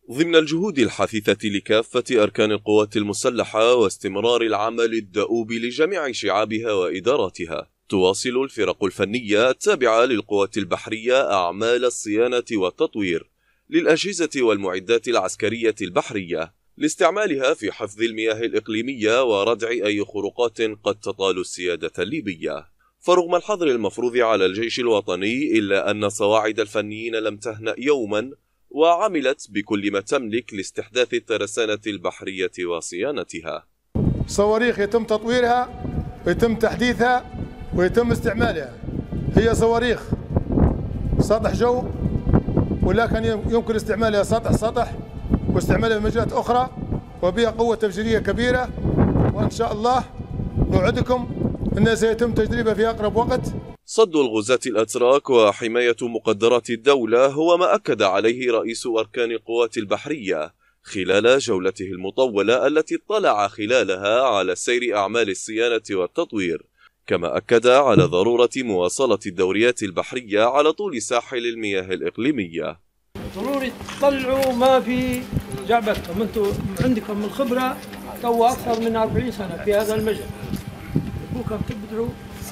ضمن الجهود الحثيثة لكافة أركان القوات المسلحة واستمرار العمل الدؤوب لجميع شعابها وإداراتها، تواصل الفرق الفنية التابعة للقوات البحرية أعمال الصيانة والتطوير للأجهزة والمعدات العسكرية البحرية لاستعمالها في حفظ المياه الإقليمية وردع أي خروقات قد تطال السيادة الليبية. فرغم الحظر المفروض على الجيش الوطني إلا أن صواعد الفنيين لم تهنأ يوما، وعملت بكل ما تملك لاستحداث الترسانة البحرية وصيانتها. صواريخ يتم تطويرها ويتم تحديثها ويتم استعمالها. هي صواريخ سطح جو، ولكن يمكن استعمالها سطح واستعمالها في مجالات أخرى، وبها قوة تفجيرية كبيرة، وإن شاء الله نوعدكم أنها سيتم تجريبها في أقرب وقت. صد الغزاة الأتراك وحماية مقدرات الدولة هو ما أكد عليه رئيس أركان القوات البحرية خلال جولته المطولة التي اطلع خلالها على سير أعمال الصيانة والتطوير، كما أكد على ضرورة مواصلة الدوريات البحرية على طول ساحل المياه الإقليمية. ضروري تطلعوا ما في جعبتكم، انتم عندكم الخبرة تو أكثر من 40 سنة في هذا المجال، يبوكم تبدعوا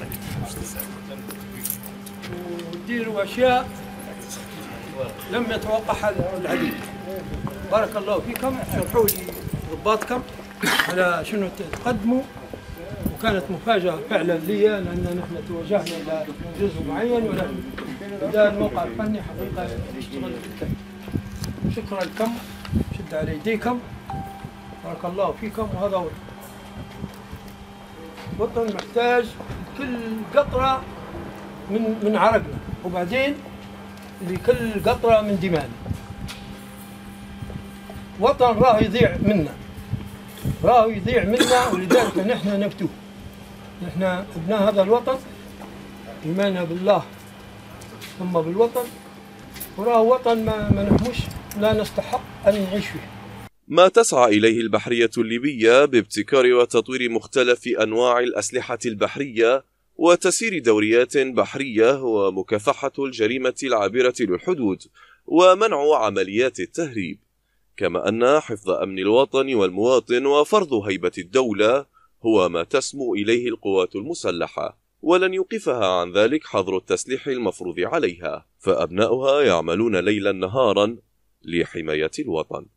وتديروا أشياء لم يتوقعها العديد. بارك الله فيكم، شرحوا لي ضباطكم على شنو تقدموا، وكانت مفاجأة فعلا لي لأن نحن توجهنا إلى جزء معين، ولكن بدأ الموقع الفني حقيقة يشتغل بالكامل. شكرا لكم، شد على يديكم، بارك الله فيكم. وهذا وطن محتاج كل قطرة من عرقنا، وبعدين لكل قطرة من دمائنا. وطن راه يضيع منا، ولذلك نحن نبتوه. نحن ابناء هذا الوطن، إيماننا بالله ثم بالوطن، وراه وطن ما نحمش لا نستحق أن نعيش فيه. ما تسعى إليه البحرية الليبية بابتكار وتطوير مختلف أنواع الأسلحة البحرية وتسيير دوريات بحرية هو مكافحة الجريمة العابرة للحدود ومنع عمليات التهريب، كما أن حفظ أمن الوطن والمواطن وفرض هيبة الدولة هو ما تسمو إليه القوات المسلحة، ولن يوقفها عن ذلك حظر التسليح المفروض عليها، فأبناؤها يعملون ليلا نهارا لحماية الوطن.